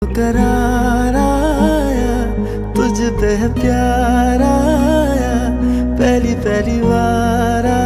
करार आया, तुझ पे है प्यार आया, पहली पहली बार आया।